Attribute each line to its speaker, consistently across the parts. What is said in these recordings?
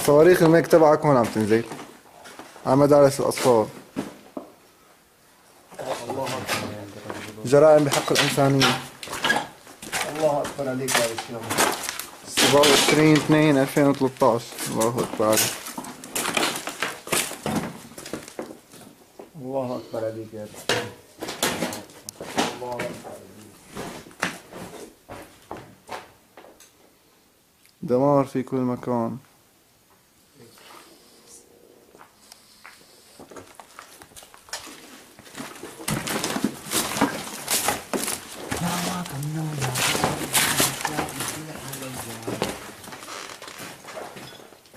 Speaker 1: صواريخ الميك تبعك هون عم تنزل على مدارس الأطفال.
Speaker 2: الله أكبر.
Speaker 1: جرائم بحق الإنسانية.
Speaker 2: الله أكبر عليك يا رجال.
Speaker 1: 27/2/2013. الله أكبر عليك.
Speaker 2: الله أكبر عليك يا رجال. الله أكبر عليك.
Speaker 1: دمار في كل مكان.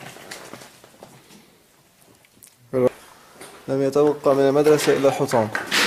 Speaker 1: لم يتبقى من المدرسة إلا الحطام.